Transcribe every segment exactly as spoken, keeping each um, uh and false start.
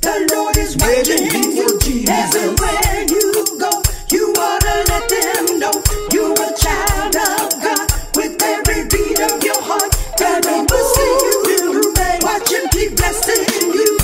The Lord is watching you everywhere you go. You ought to let them know you're a child of God. With every beat of your heart, God will see you through. Watch Him keep blessing you.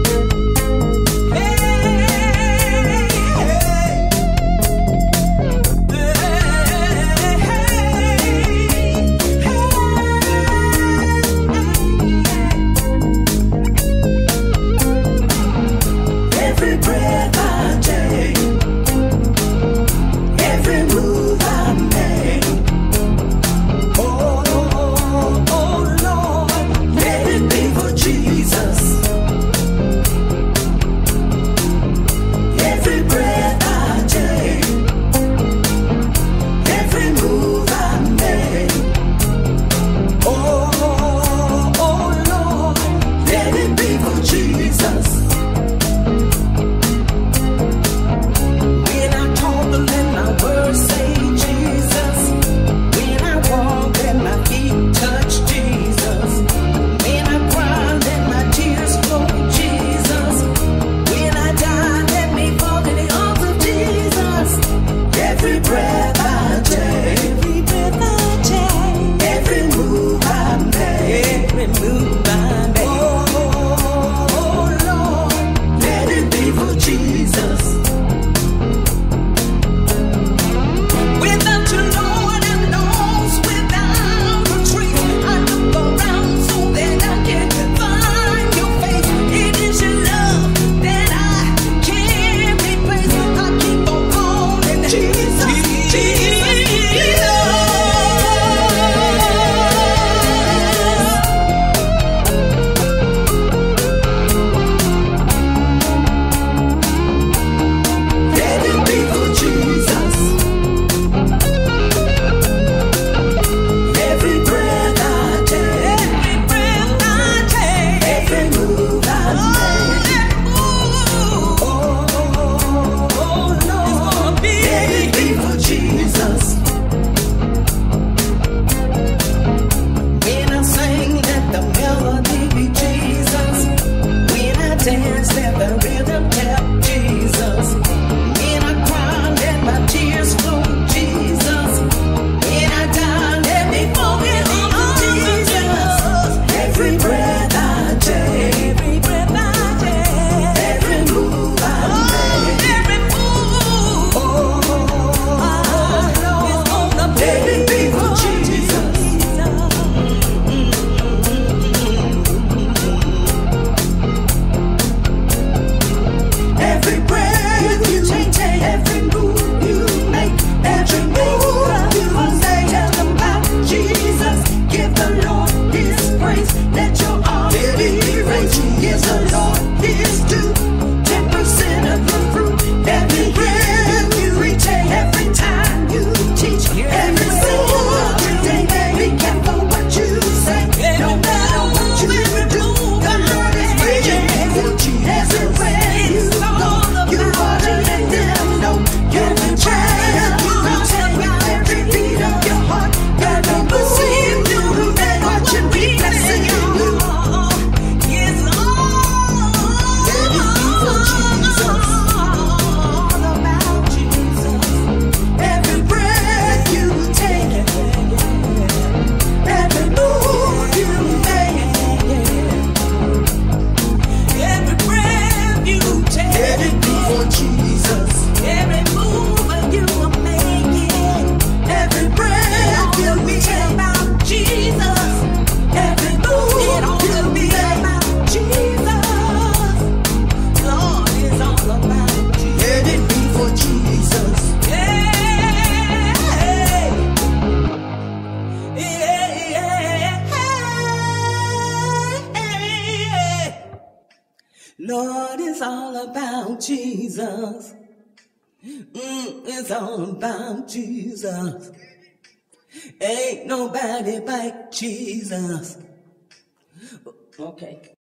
Lord, it's all about Jesus. Mm, it's all about Jesus. Ain't nobody like Jesus. Okay.